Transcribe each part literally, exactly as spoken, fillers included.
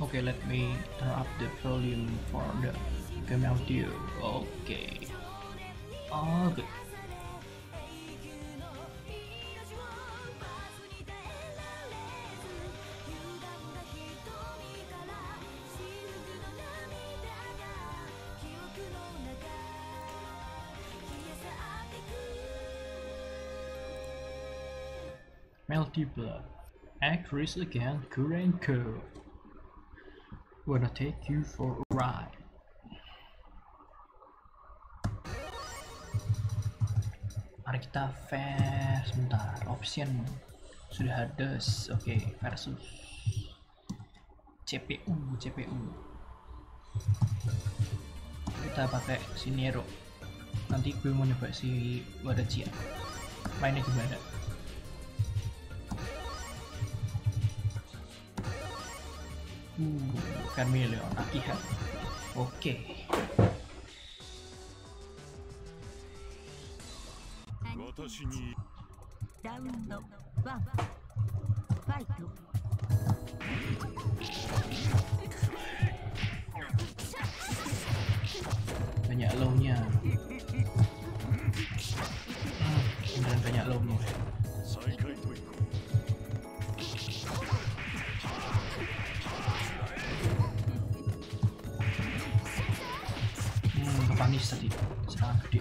Okay, let me turn up the volume for the game audio. Okay. Oh, good. Melty Blood. Actress again, Kurenko. Wanna take you for a ride. Mari kita versus sebentar. Option sudah ada. Oke, okay, versus C P U, C P U. Kita pakai si Nero. Nanti gue mau nyoba si Wadachi ya. Mainnya gimana? Uh, Carmeleon, Akihat. Oke. Okay. Banyak low-nya. Hmm, beneran banyak low-nya. Hmm, kepanis tadi. Serangan gede.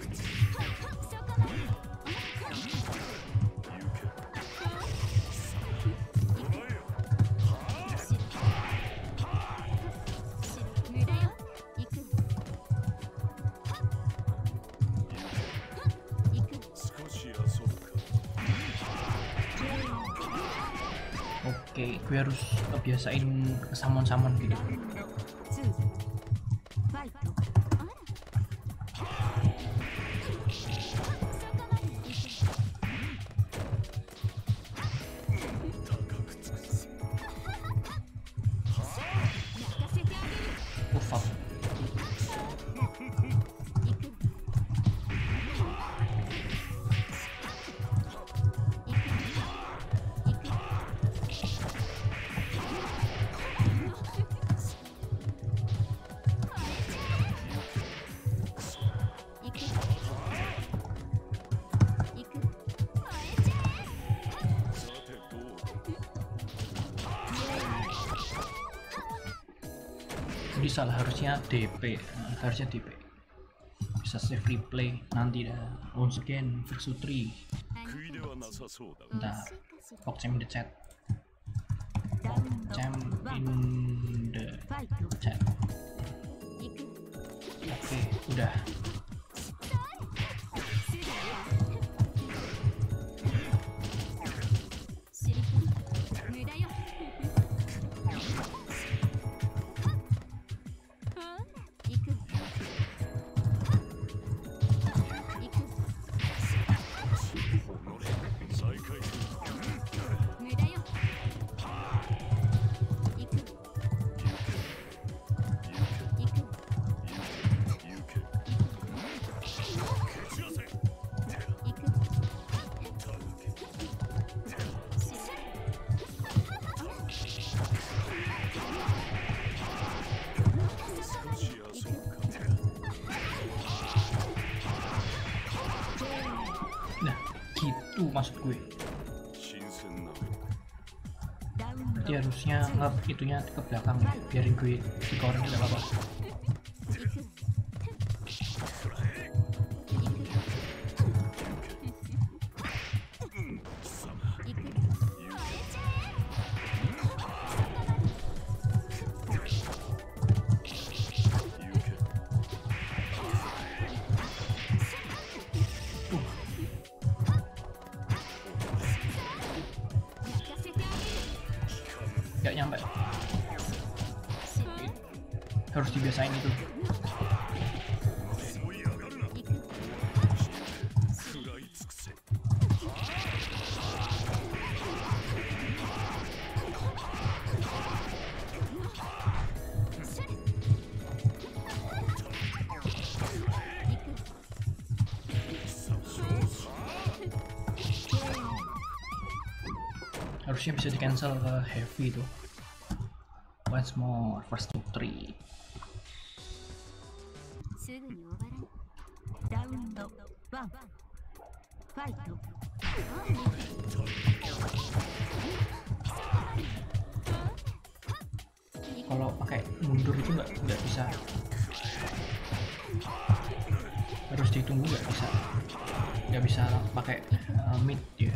Oke, gue harus kebiasain kesamon-samon gitu. Oh fuck. Jadi salah, harusnya D P, nah, harusnya D P. Bisa save replay nanti dah. Once again, versus three. Bentar, Pokcam in the chat. Pokcam in the chat. Oke, udah. Nah, gitu maksud gue. Berarti harusnya nggak itunya ke belakang, biarin gue di corner tidak apa-apa. Gak nyampe, harus dibiasain itu. Harusnya bisa di cancel ke heavy tuh. once more first to three. すぐに終わらない。ラウンドワン。ファイト。 Kalau pakai mundur itu nggak nggak bisa, harus ditunggu, nggak bisa nggak bisa pakai uh, mid ya.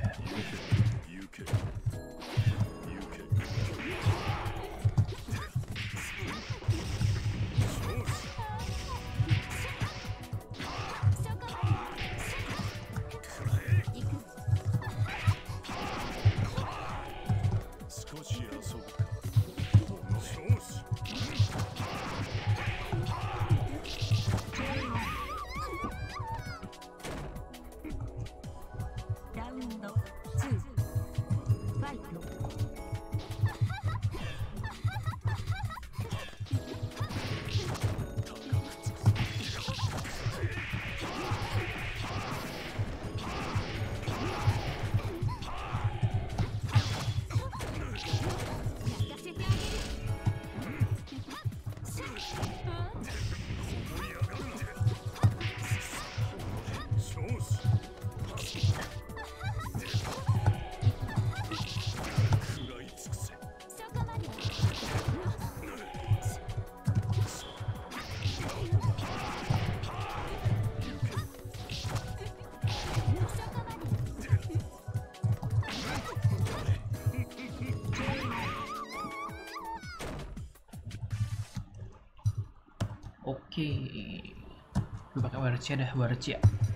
Oke, gue pakai warcia dah, warcia.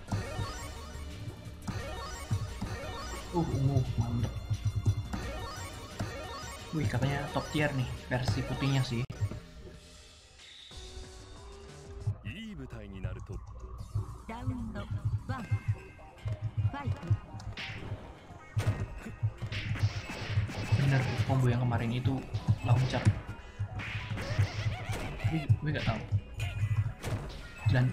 Uh, ungu, mantep. Wih, katanya top tier nih versi putihnya sih. Bener, combo yang kemarin itu launcher. Tapi gue gak tahu. Dan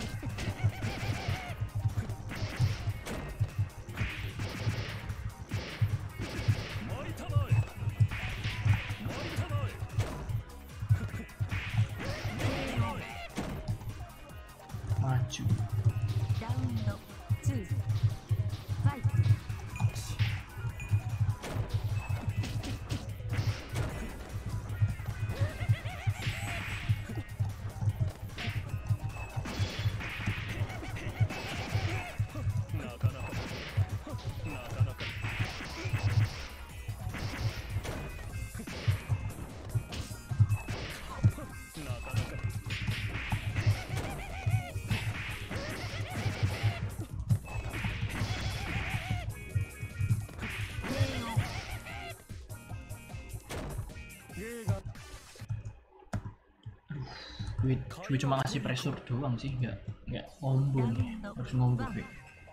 maju. Gue, gue cuma ngasih pressure doang sih, nggak nggak ngombo nih, harus ngombo gue.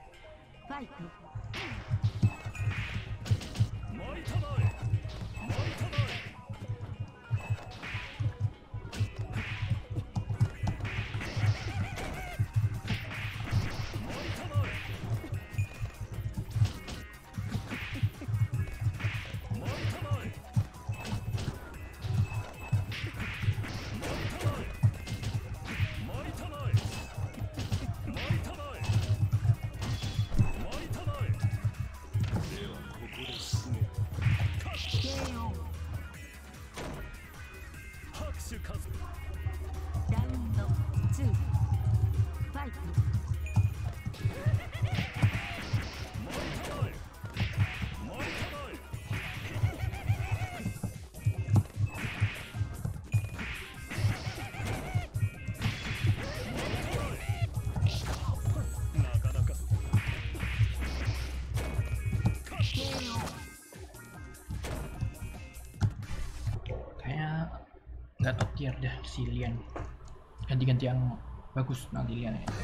Nggak top tier dah si Lian, ganti-ganti yang bagus nanti Lian ya.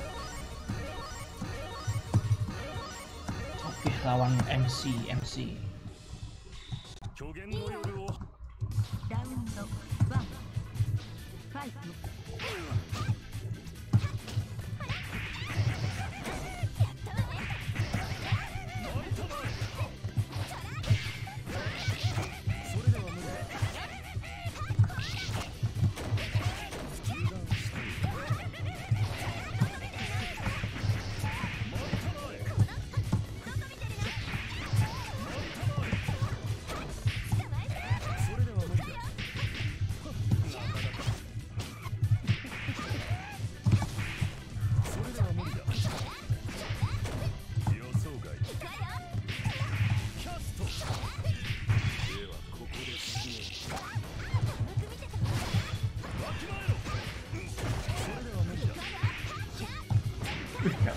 Oke, lawan M C M C.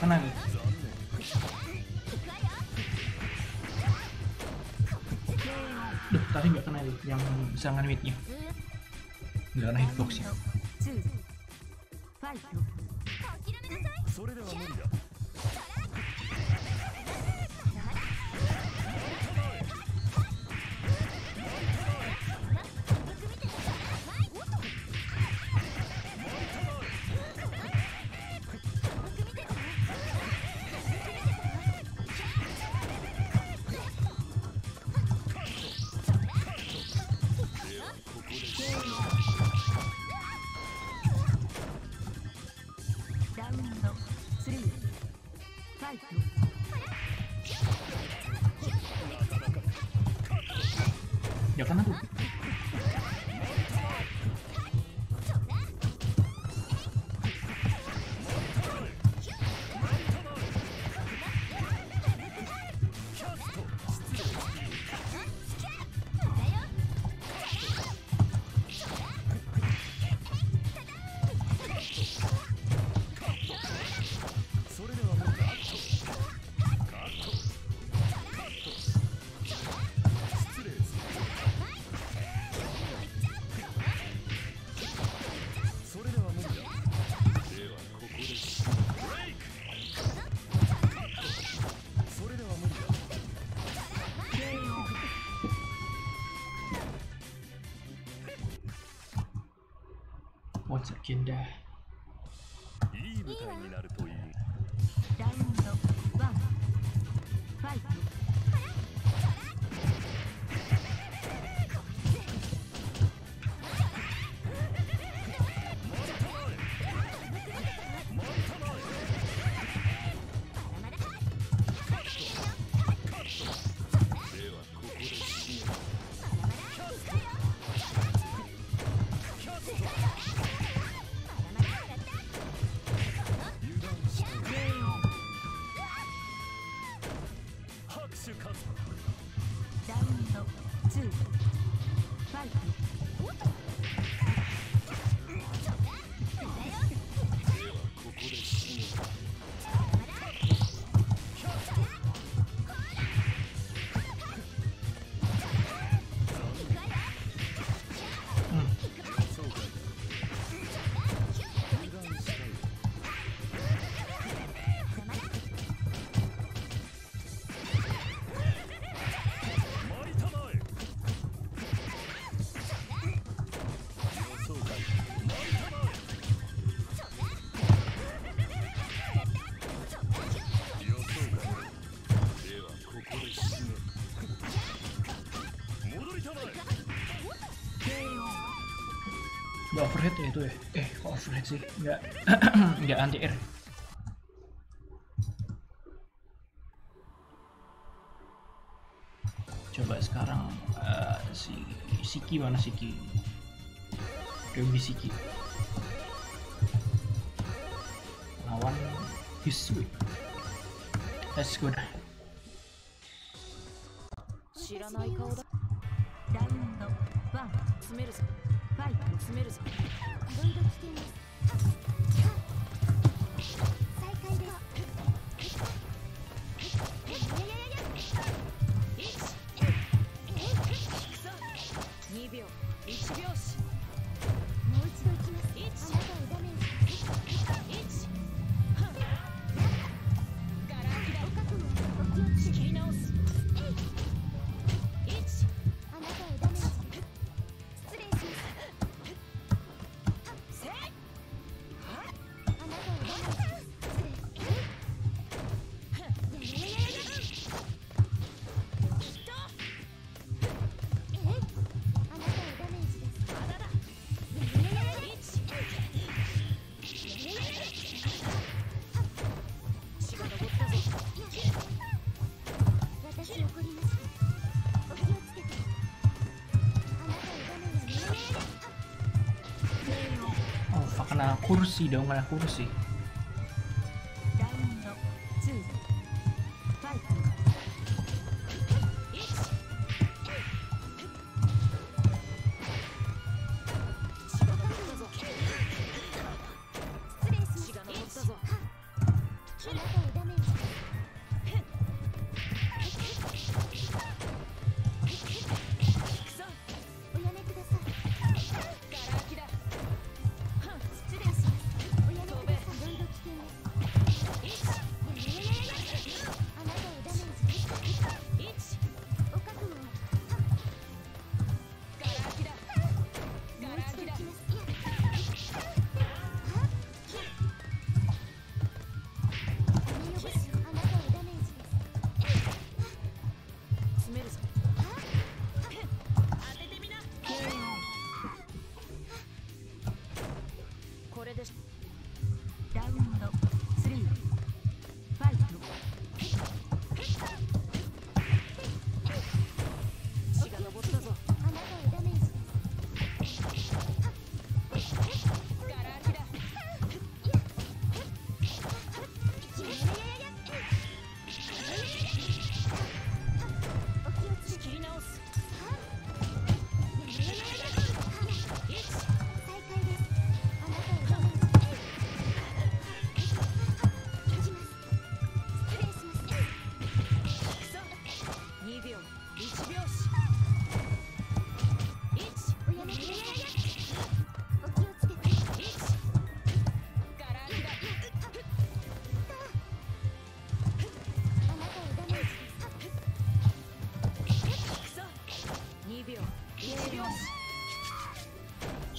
kena gitu. Duh, tadi nggak kena itu yang serangan midnya. Nggak kena hitboxnya. Ya kena tuh. Once again dah. Nggak overhead ya itu ya? Eh kok overhead sih? Nggak nggak anti air. Coba sekarang uh, si Siki mana Siki? Ryobi Siki lawan Hisui. Let's go dah. 知らない顔だ。 ラウンドワン詰めるぞ。 ファイト詰めるぞ。 いろいろ来ています。再開です。 にびょう、いちびょうし。 もう一度行きます。あなたをダメージ。 ガラ空きだ。 お覚悟お気をつけて。 切り直す。 あなたをダメージ。失礼します。 せい。 あなたをダメージ。失礼。ややややや。えい。あなたをダメージです。 まだだ。 ややややや。 血が上ったぞ。 私怒りました。お気をつけて。あなたをダメージ。やややや。 Oh, fuck, kena kursi dong, kena kursi. ラウンドツーファイト血が上ったぞ。 失礼します。 血が上ったぞ。 あなた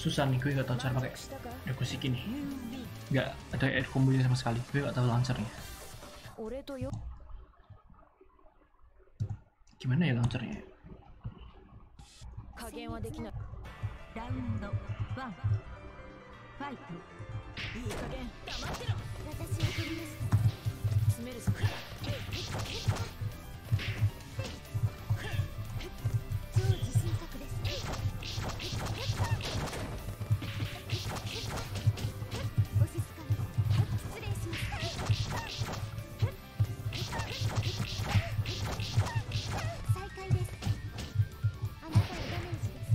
susah nih, gue gak tau cara pakai したか Yokoshiki nih. ユービ Gak ada air combo-nya sama sekali, gue gak tahu launchernya. 俺とよ Gimana ya launchernya? 加減はできないラウンドワンファイト。 いい加減黙ってろ私を取りました。 詰めるぞ超自信作です。お静かに。失礼します。再開です。あなたのダメージです。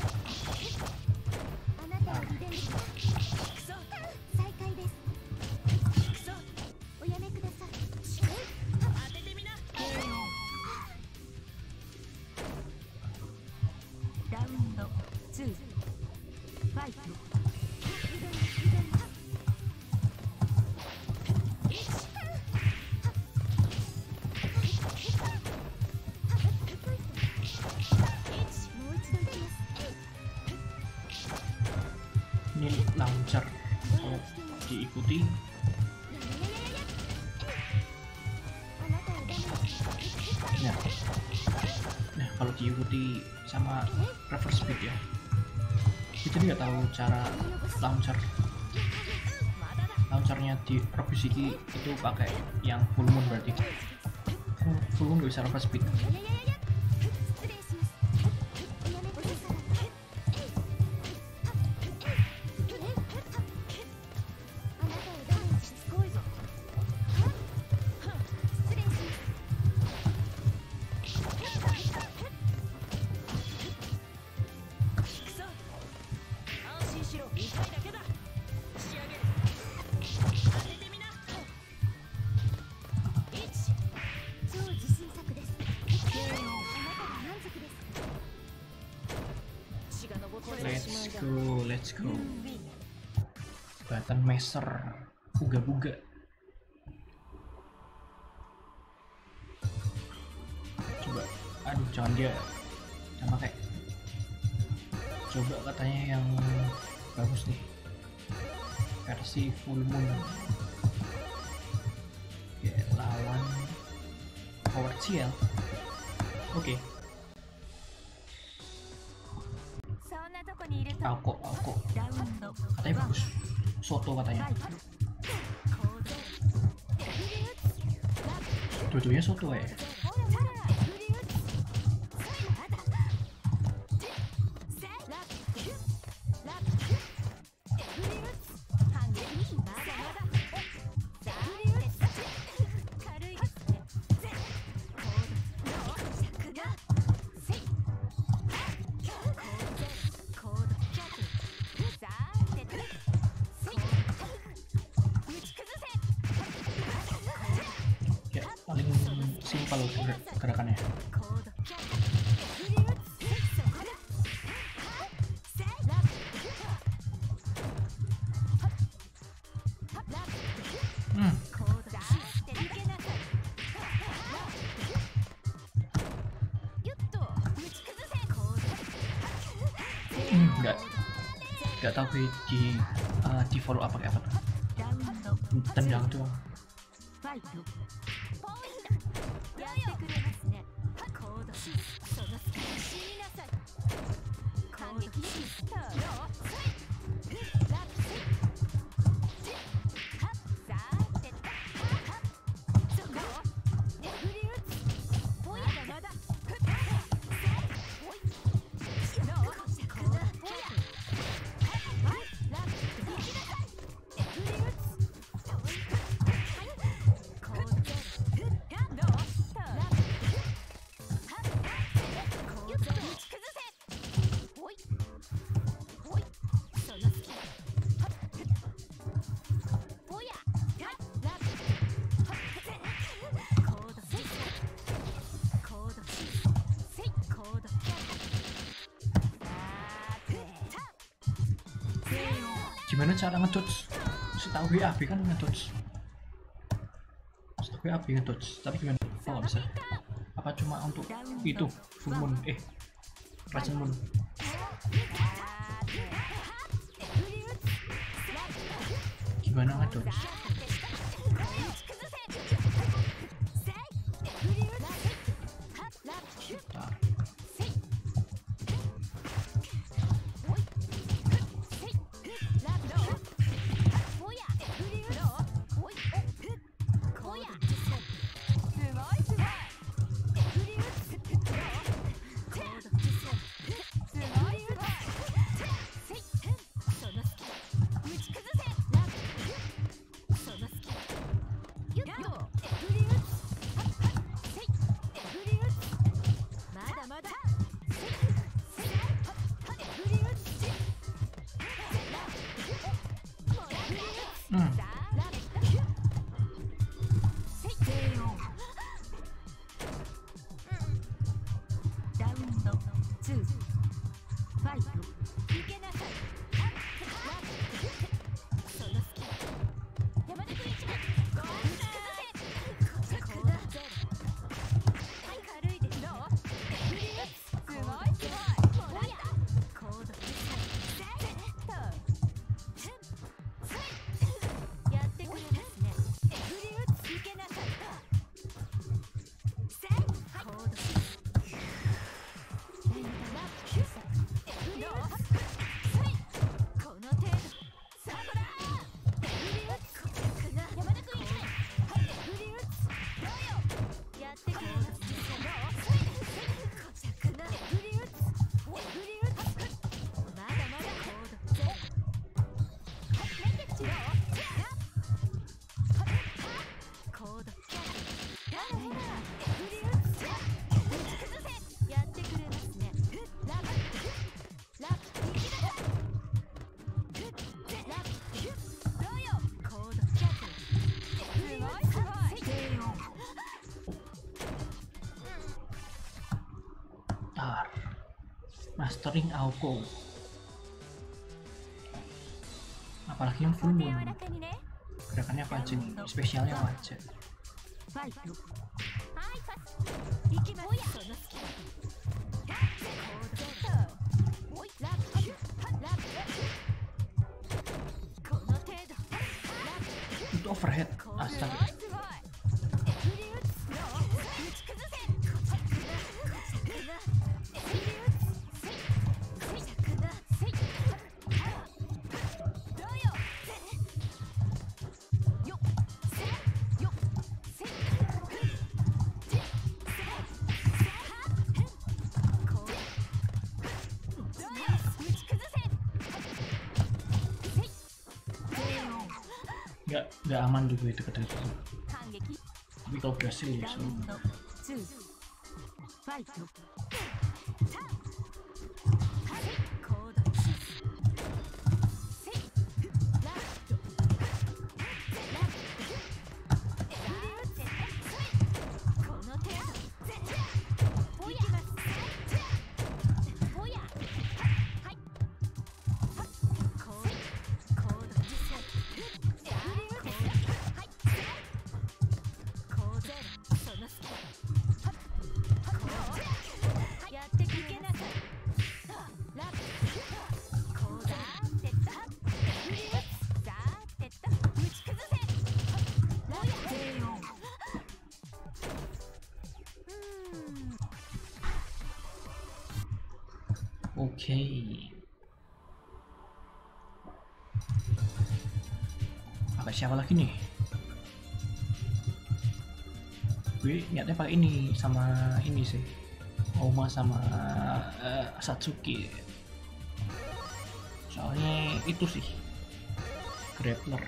あなたのリベンジです。 くそ再開です。 くそおやめください。 当ててみなラウンドツーファイト。 リベンジリベンジ。もう一度行きます。 Ini launcher, kalau diikuti あなたをダメージ。 ya. Nah, kalau diikuti sama reverse speed ya. Kita nggak tahu cara launcher. Launchernya di Yokoshiki itu pakai yang full moon berarti. Kan full moon nggak bisa reverse speed. 失礼します。おやめください。あなたをダメージ。 しつこいぞ失礼します。 くそ安心しろ痛いだけだ仕上げる当ててみな超自信作です。あなたが満足です。 血が上ってる Let's しまいだ go, let's go. ユービ Button master, buga-buga. Coba, aduh jangan dia sama kayak. Coba katanya yang bagus nih, versi full moon. Oke, lawan power shield. Oke, そんなとこにいると Alko, Alko. ラウンド Katanya bagus. Soto フ katanya. ァイト。行動 Dua-duanya soto ya. Ya, paling simpel ger- gerakannya. Hmm, hmm, nggak nggak tahu gue di uh, di follow apa kayak apa tuh. ラウンド Tendang tuh. ファイト。やってくれますね。コードその死になさい。反撃スタート。ラップはっさーてはっそこで振り打つ。おやまだふっおいのコードおやはいラップ行きなさい。振り打つ。コードゼロどうしたラップコード打ち崩せ。おいおいその隙おやラップコードセイコードセイコードさーて Gimana cara ngedodge? Setahu gue A B kan ngedodge. Setahu gue A B ngedodge, tapi gimana? Oh nggak bisa. Apa cuma untuk itu full moon? Eh, crescent moon. gimana ngatur? Bentar. Hmm. Bentar. Mastering Auko. Apalagi yang full moon. Gerakannya apa aja nih? Spesialnya apa aja? Itu overhead. Astaga. Nggak, nggak aman juga itu kata itu. Tapi kalau berhasil ya so. Oke. Okay. Pakai siapa lagi nih? Gue niatnya pakai ini sama ini sih. Oma sama uh, Satsuki. Soalnya itu sih grappler.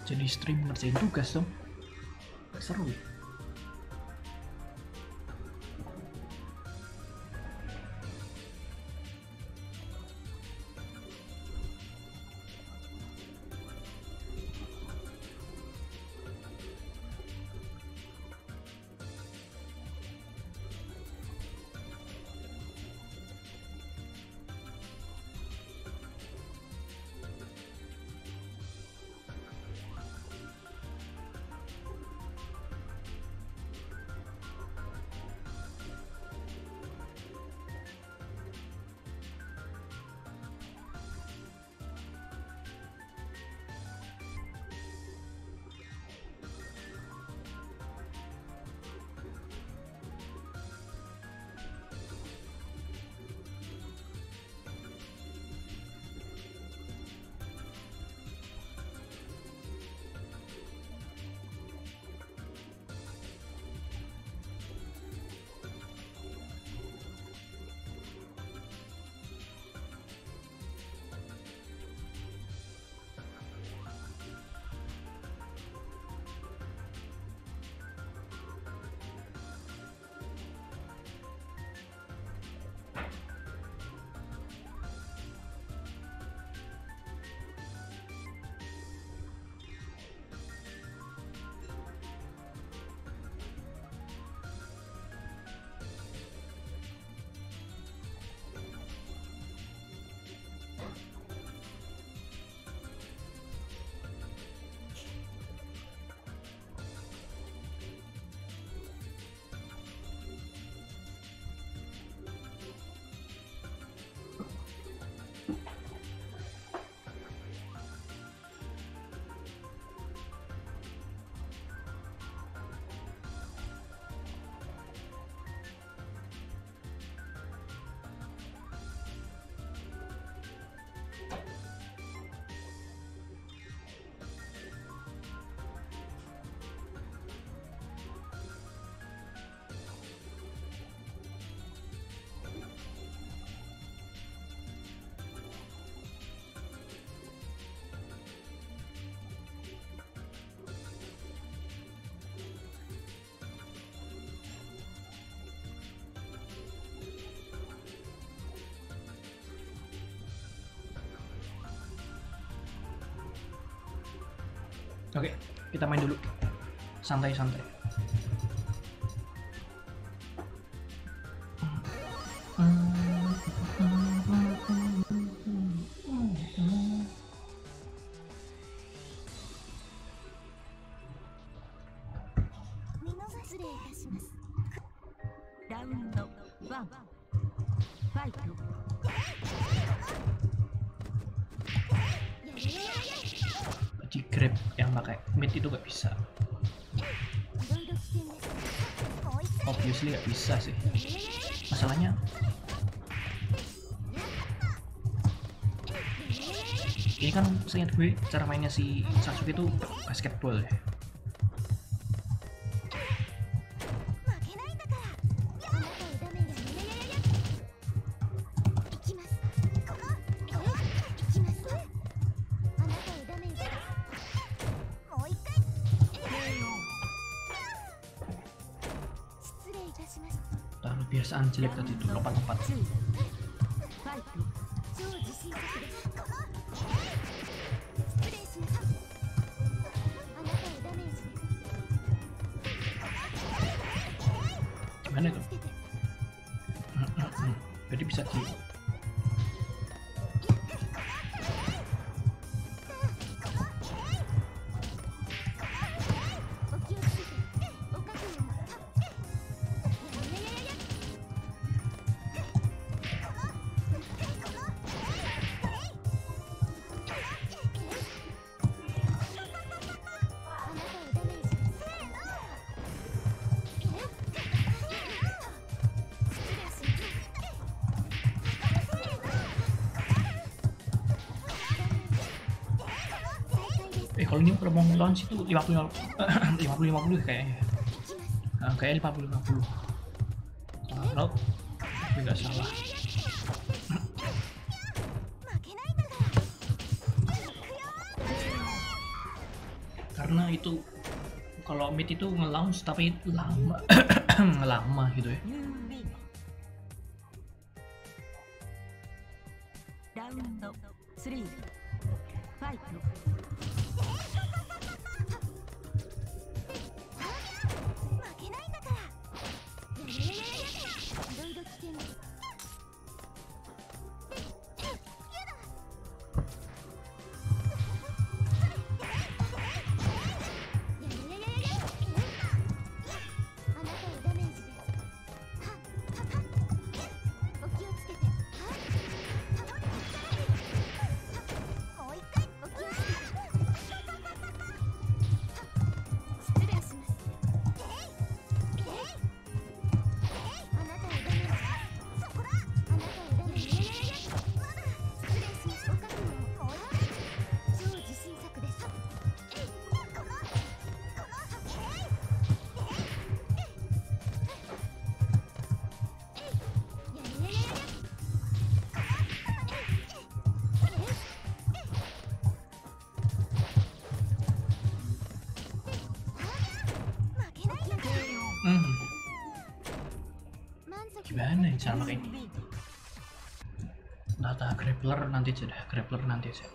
Jadi stream ngerjain tugas dong. Seru. Oke, kita main dulu. Santai-santai. Di grab yang pakai mid itu gak bisa. Obviously gak bisa sih. Masalahnya ini kan seingat gue cara mainnya si Sasuke itu basketball ya. Kebiasaan jelek tadi itu lompat-lompat. Gimana itu? Jadi bisa di Eh kalau ini kalau mau launch itu lima puluh lima puluh kayaknya. Nah, kayak lima puluh lima puluh. Kalau tapi nggak salah. karena itu kalau mid itu nge-launch tapi lama lama gitu ya. ユーウィンラウンドスリーファイト。 負けないんだから。いやいやいやいやいろいろ危険です。あなたをダメージです。はっはっはっ。お気をつけて。はっはっはっ。もう一回お気をつけて。失礼します。えいえいあなたをダメージ。そこだ。あなたをダメージ。いやいやいやいやまだ。失礼します。お覚悟を。もう一回。超自信作です。えいこのこのえい Hmm, gimana nih cara pakai ユー ini? ウィン Data grappler nanti aja dah, grappler nanti aja.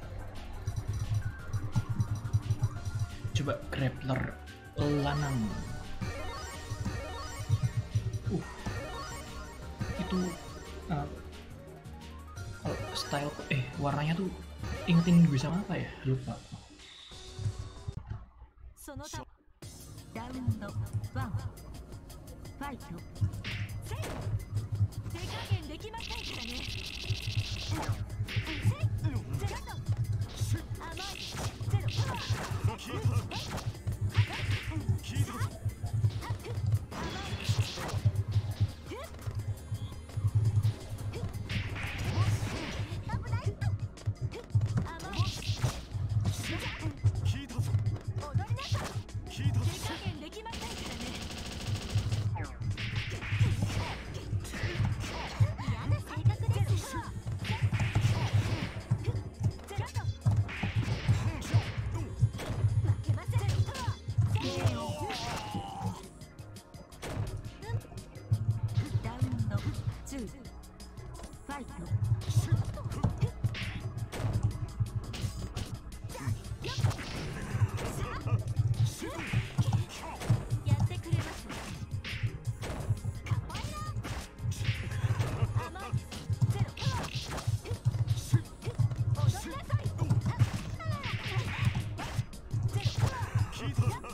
Coba grappler lanang. tuh uh, kalau style eh warnanya tuh ingetin gue sama apa ya, lupa. その他ラウンドワンファイトせい手加減できませんからねせいゼロ甘いゼロパワー聞いたぞ聞いたぞ甘い危ない甘い聞いたぞ踊りなさい聞いたぞ手加減できませんからね嫌な性格ですゼロと負けませんラウンドツーファイトやってくれますカポエラ甘いゼロパワー踊りなさいゼロパワー聞いたぞ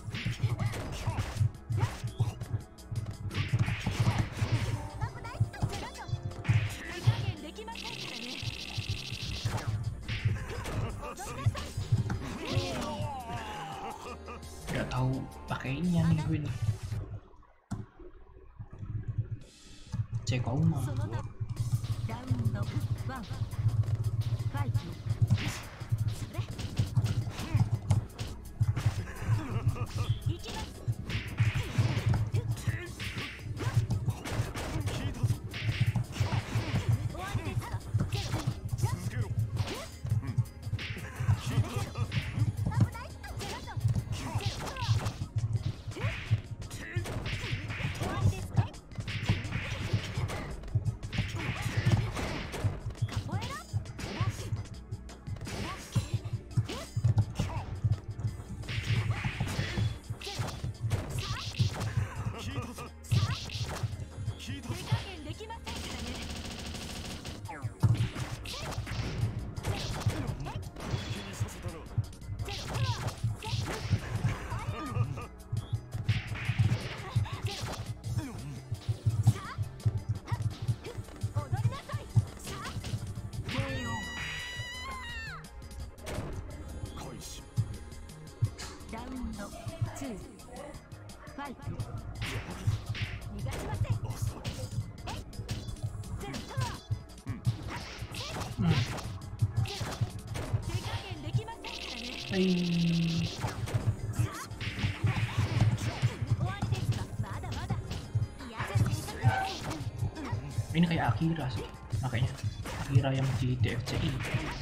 危ないゼロと手加減できませんからね踊りなさい Nggak tahu pakainya nih gue nih. Cekoma. その他ラウンドワンファイトそれいきます聞いたぞ終わりですかゼロ続けろ聞いたぞ危ないゼロとゼロパワー終わりですかカポエラ聞いたぞ聞いたぞ手加減できませんからね気にさせたなゼロパワー踊りなさいさあ開始ラウンドツーファイト逃がしませんあそうゼロパワーうん。 手加減できませんからね Hai. 終わりですかまだまだ嫌な性格です Ini kayak Akira sih, makanya Akira yang di D F C I.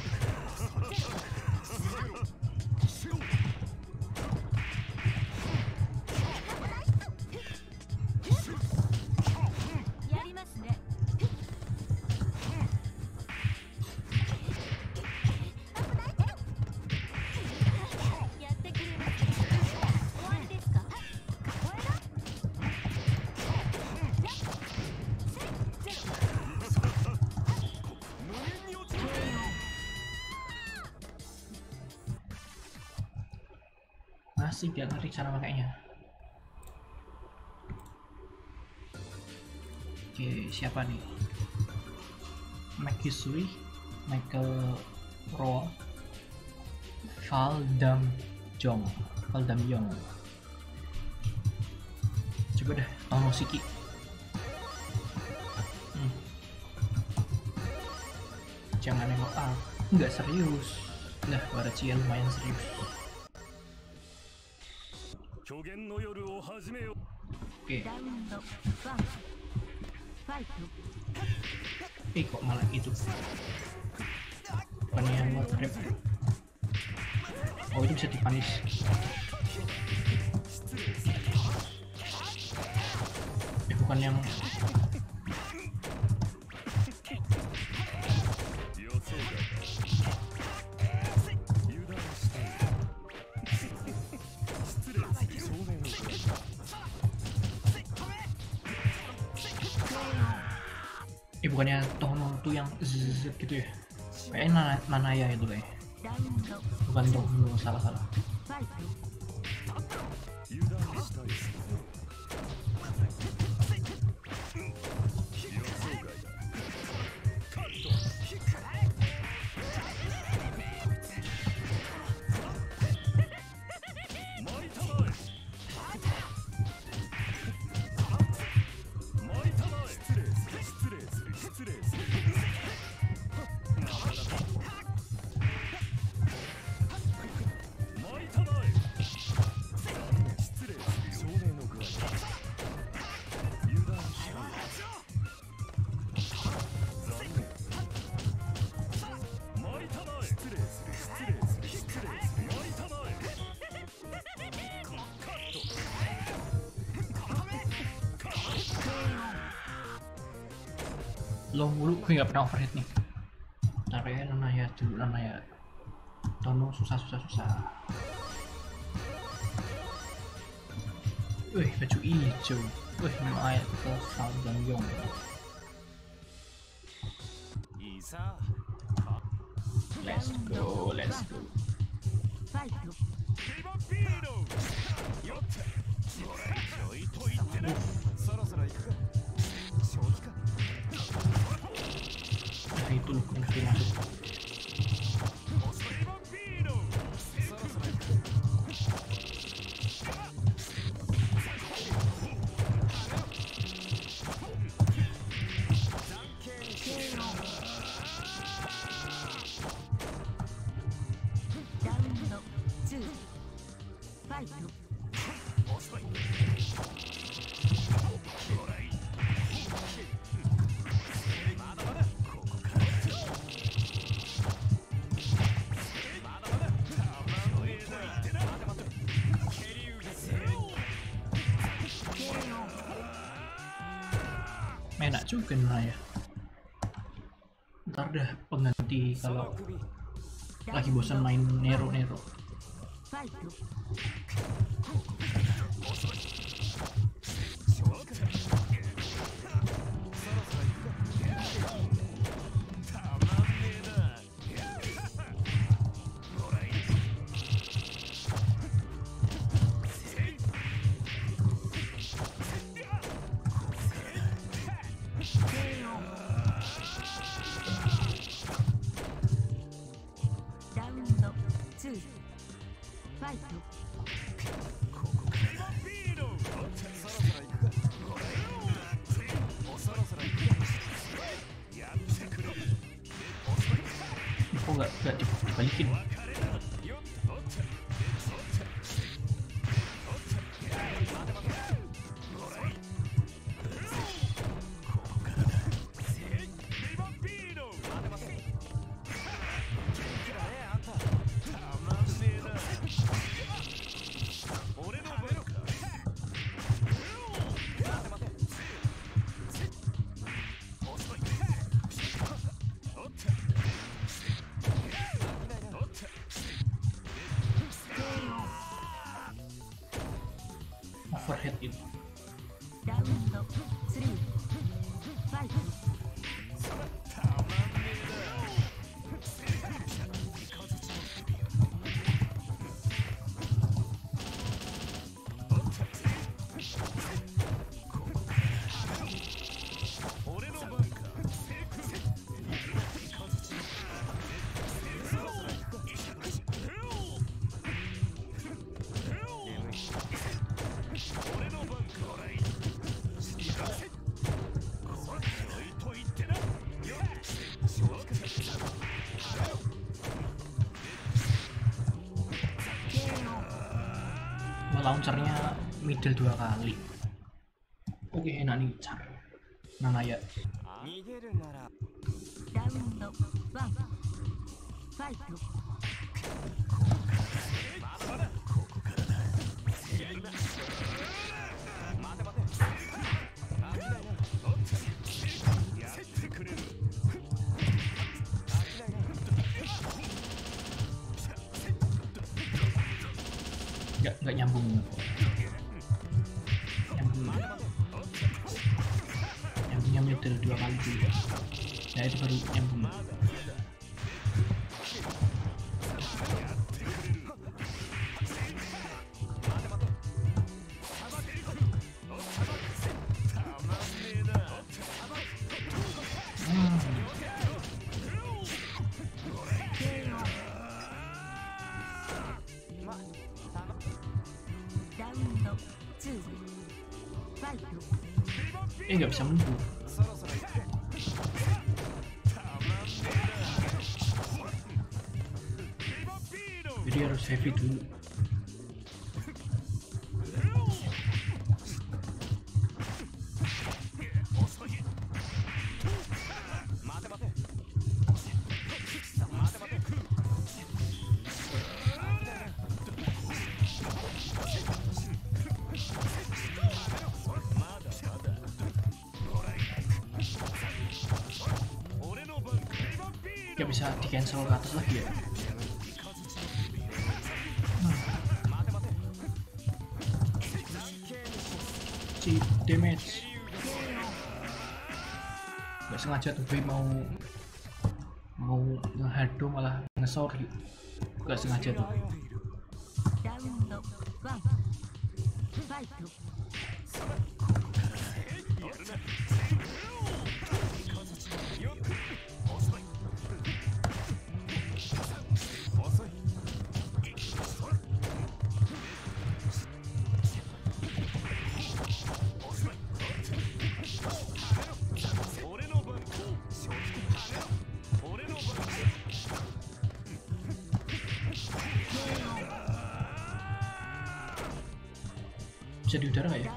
やりますねやってくれます終わりですかカポエラゼロ無限に落ちる Masih biar ngerti cara makainya. Oke, siapa nih? Makisui, Michael Roa, Valdam Jong, Valdam Yong. Coba deh, Tono Shiki. Hmm. Jangan nengok ah, nggak serius. Nah, Warachi lumayan serius. 虚言の夜を始めよう Oke, ラウンドワンファイト eh kok malah itu? Bukannya buat grab? Oh, itu bisa dipanis. Eh, bukan yang 予想外油断している失礼少年を Eh bukannya Tono tuh yang zzz gitu ya? Kayaknya Nana- Nanaya itu kayak. ラウンド Bukan Tono, salah-salah. ファイト Lo mulu gue nggak pernah overheat nih. Ntar ya Nanaya dulu, Nanaya. Tono susah susah susah. Wih baju hijau. Wih lumayan ke Saljang Yong. Let's go, let's go. ファイト Nah itu loh yang mesti masuk. Enak juga Naya. Ntar dah pengganti kalau lagi bosan main Nero Nero. ファイト ラウンドツーファイト Kok nggak nggak dibalikin? Overhead itu. ラウンドスリーファイト Launchernya middle dua kali. Oke enak nih car. Nanaya. ラウンドワンファイト Nggak nggak nyambung. Nyambung. Nyambungnya nyetir dua kali dulu. Nah itu baru nyambung. Eh nggak bisa mundur. Jadi harus heavy dulu. Gak bisa di cancel ke atas lagi ya. Chip damage. Gak sengaja tuh gue mau mau ngehado malah ngesor gitu. Gak sengaja tuh. Bisa di udara nggak ya?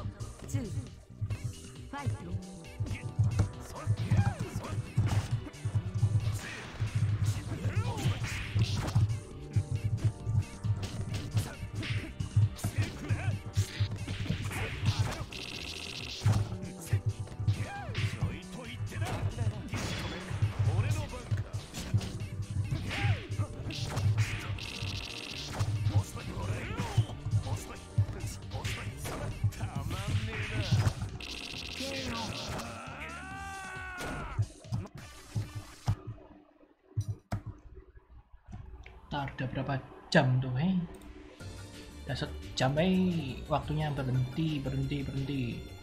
Ntar udah berapa jam tuh, hei? Udah sejam, hei. Waktunya berhenti, berhenti, berhenti.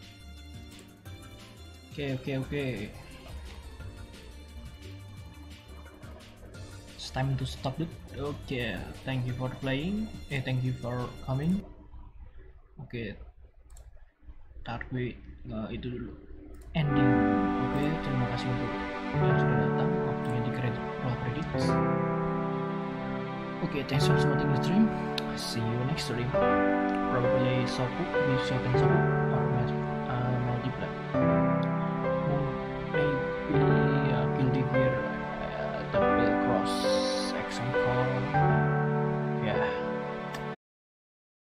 Oke, oke, oke. It's time to stop it. Oke, okay. Thank you for playing. Eh, thank you for coming. Oke. Okay. Ntar gue uh, itu dulu. Ending. Oke, okay, terima kasih untuk yang sudah datang. Waktunya di kredit, roll credits. Okay, thanks for supporting the stream. See you next stream. Probably Soku, we shall can Soku or uh, multiplayer.